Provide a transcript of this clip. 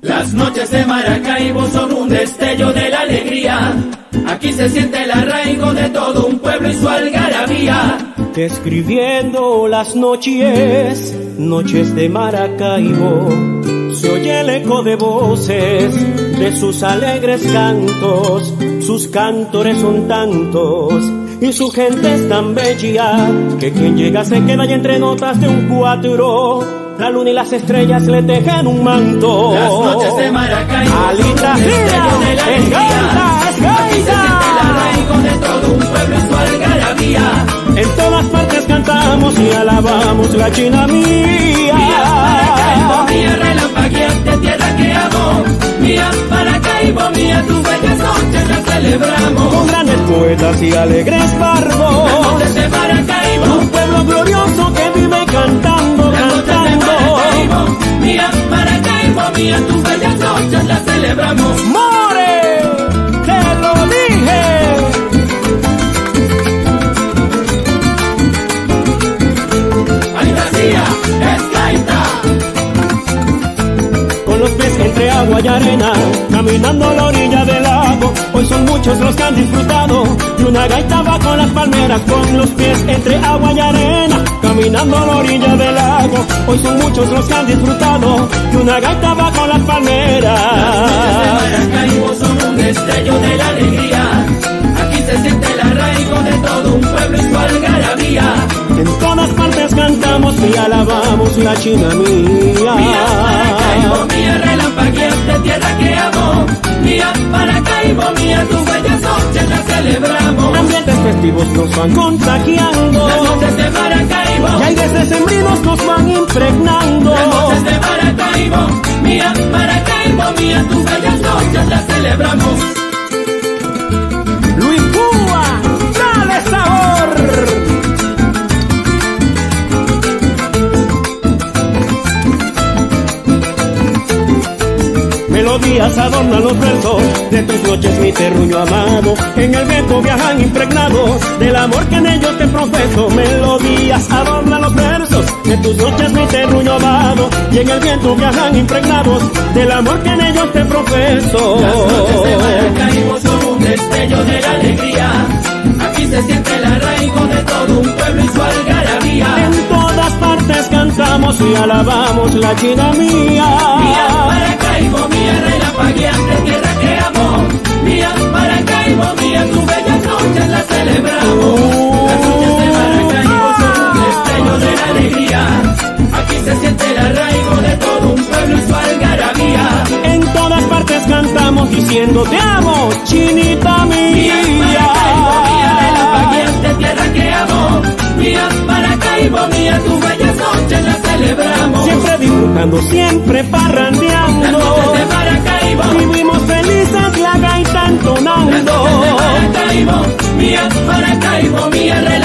Las noches de Maracaibo son un destello de la alegría. Aquí se siente el arraigo de todo un pueblo y su algarabía. Describiendo las noches, noches de Maracaibo, se oye el eco de voces de sus alegres cantos. Sus cántores son tantos y su gente es tan bella que quien llega se queda y entre notas de un cuatro la luna y las estrellas le tejen un manto. Las noches de Maracaibo Alita son un destello de la alegría. Aquí se siente el arraigo de todo un pueblo y su algarabía. En todas partes cantamos y alabamos la China mía. Mía Maracaibo, mía relampagueante tierra que amo. Mía Maracaibo, mía tus bellas noches las celebramos. Con grandes poetas y alegres barbos. Las noches de Maracaibo, un pueblo glorioso que vive cantando, cantando. Mía Maracaibo, mía tus bellas noches las celebramos. ¡More! ¡Te lo dije! ¡Fantasía! ¡Es gaita! Con los pies entre agua y arena, caminando a la orilla del lago. Hoy son muchos los que han disfrutado de una gaita bajo las palmeras. Con los pies entre agua y arena, caminando a la orilla del lago. Hoy son muchos los que han disfrutado de una gaita bajo las palmeras. Las noches de Maracaibo son un destello de la alegría. Aquí se siente el arraigo de todo un pueblo y su algarabía. En todas partes cantamos y alabamos la China mía. Mía Maracaibo, mía relampagueante tierra que amo. Mía Maracaibo, mía tus bellas noches las celebramos. Ambientes festivos nos van contagiando. Las noches de Maracaibo, y aires decembrinos nos van impregnando. las noches de Maracaibo, mía Maracaibo, mía tus bellas noches las celebramos. Luis Púa, dale sabor. Melodías adornan los versos de tus noches, mi terruño amado. En el viento viajan impregnados del amor que en ellos te profeso. Melodías adornan los versos de tus noches, mi terruño amado. Y en el viento viajan impregnados del amor que en ellos te profeso. Las noches de Maracaibo son un destello de la alegría. Aquí se siente el arraigo de todo un pueblo y su algarabía. En todas partes cantamos y alabamos la China mía. Mía Maracaibo, mía relampagueante tierra que amo. Mía Maracaibo, mía tus bellas noches las celebramos. Las noches de Maracaibo son un destello de la alegría. Aquí se siente el arraigo de todo un pueblo y su algarabía. En todas partes cantamos diciendo te amo, Chinita mía. Mía Maracaibo, mía relampagueante tierra que amo. Mía Maracaibo, mía tus bellas noches las celebramos. Siempre disfrutando, siempre parrandeando. Las noches de Maracaibo, vivimos felices la gaita entonando. las noches de Maracaibo, mía Maracaibo, mía